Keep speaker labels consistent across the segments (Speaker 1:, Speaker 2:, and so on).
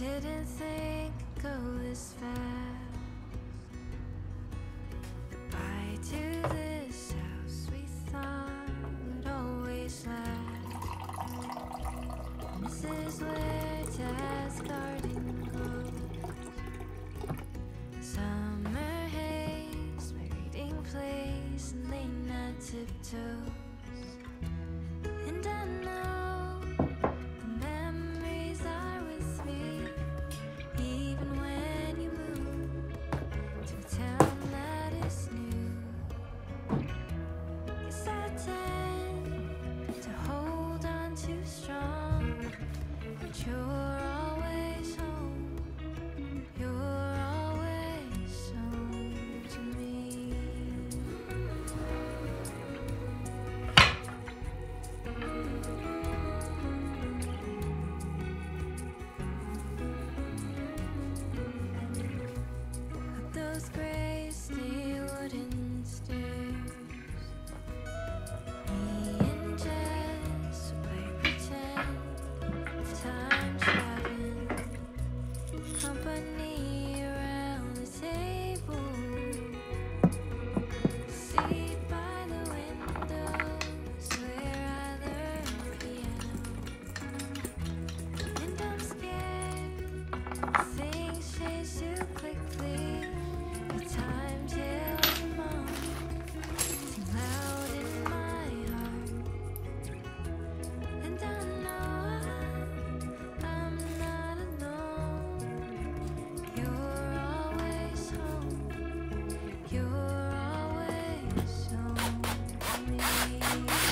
Speaker 1: Didn't think it'd go this fast. Goodbye to this house we thought would always last. Mrs. Huerta's garden grows. Summer haze, my reading place, and late night tiptoes. And I know the memories are with me, even when you move to a town that is new. Guess I tend to hold on too strong, but you're always home. You're always home to me. Up those gray steel wooden stairs, me and Jess would play pretend of time traveling, company around the table, seat by the windows where I learned piano. And I'm scared things change too quickly. The time till mom seem loud in my heart. And I know I'm not alone. You're always home. You're always home to me.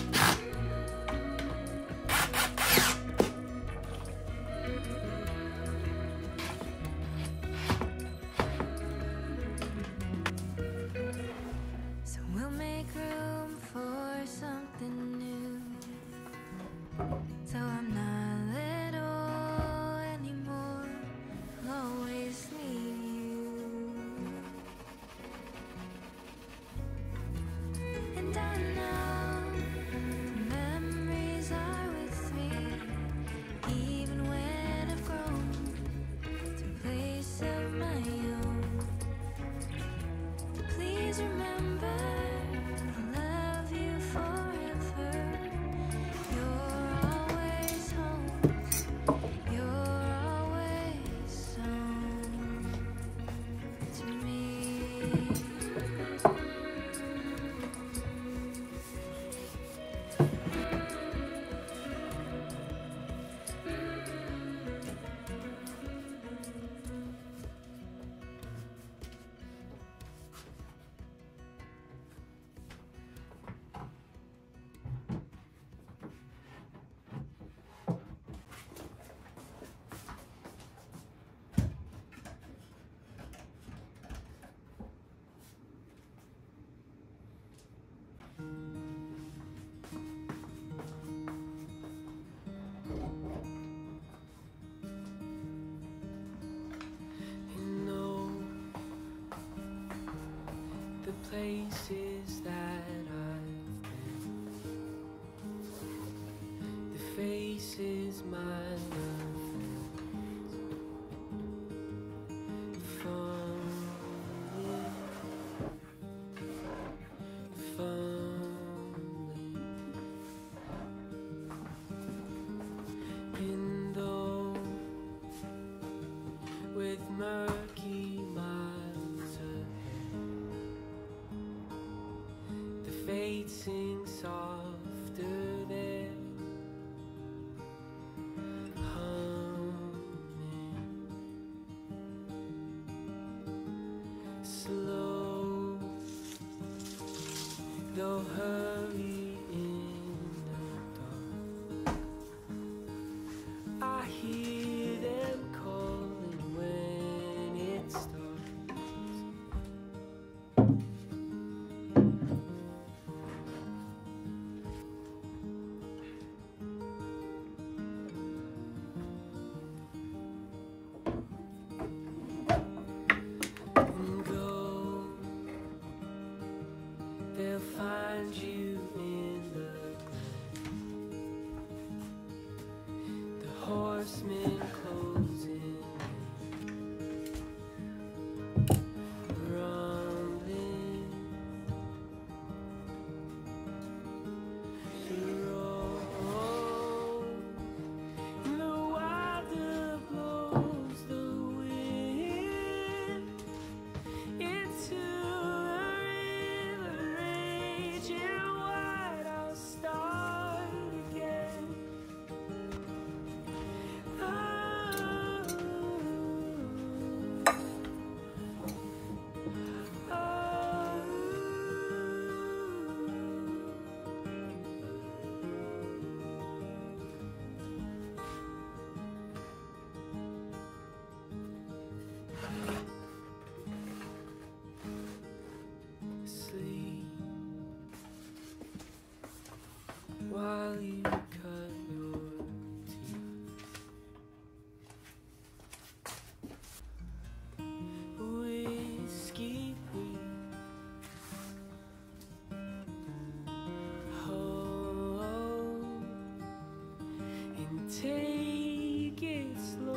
Speaker 1: So we'll make room for something new. So I'm not little anymore. I'll always need you. And I know the memories are with me, even when I've grown to a place of my own. Please remember, I'll love you forever. You're always home. You're always home to me.
Speaker 2: You know the places that I've been, the faces my love from in those with murky miles ahead, the fate sings softer there, humming slow, they'll hurry in the dark. I hear them calling when it starts. And go, they'll find you in the glen. The horsemen closing. Sleep while you cut your teeth. Whiskey free. Hold and take it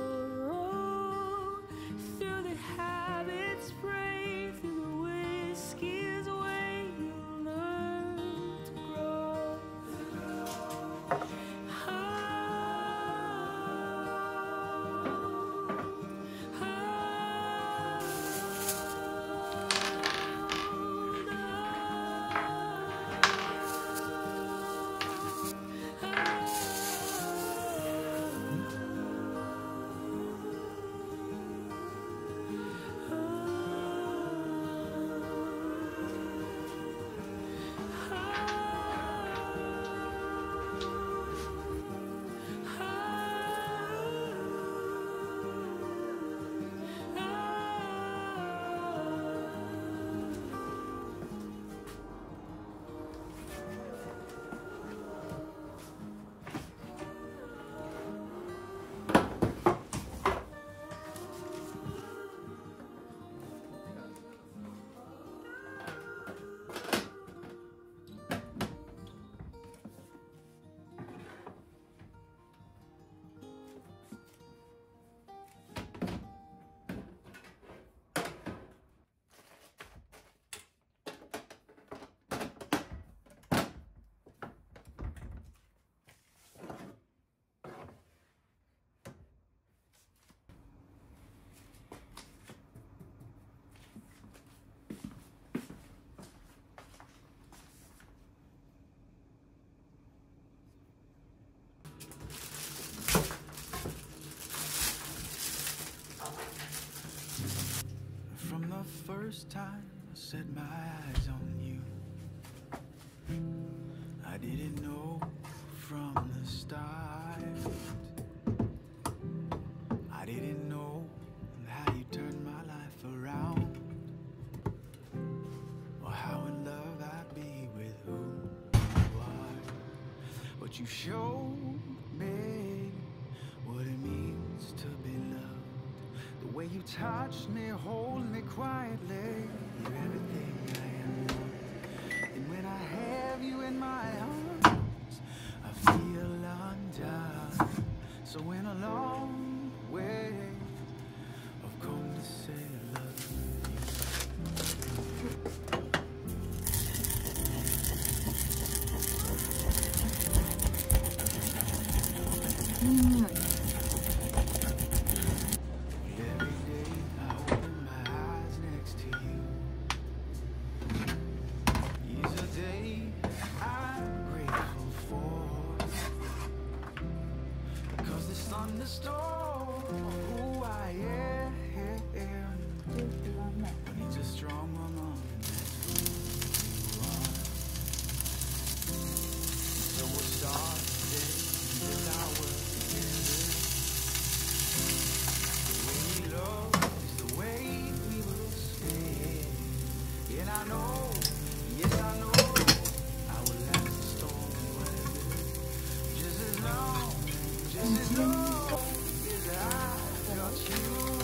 Speaker 2: slow through the habits, break through the whiskey's way you learn to grow.
Speaker 3: From the first time I set my eyes on you, I didn't know from the start. I didn't know how you turned my life around, or how in love I'd be with who you are. But you showed me what it means to be loved. The way you touch me, hold me quietly, you're everything I am. And when I have you in my arms, I feel undone. So in a long way, I've come to say I love you. Every day I open my eyes next to you. Is a day I'm grateful for, because this thunderstorm of who I am needs a strong woman, and that's who you are. So we'll start today and build our world together. Love is the way we will stay. And I know, yes I know, I will last the storm and weather. Just as long as I got you.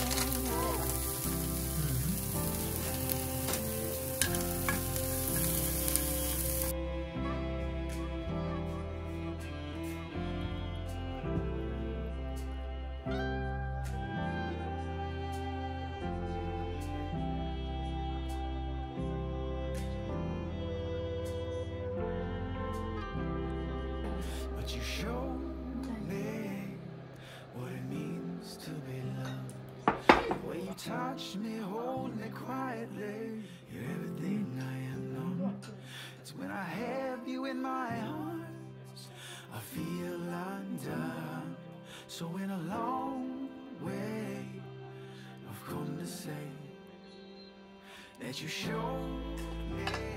Speaker 3: But you showed me what it means to be loved. The way you touch me, hold me quietly, you're everything I am known. It's when I have you in my arms, I feel undone. So in a long way, I've come to say that you showed me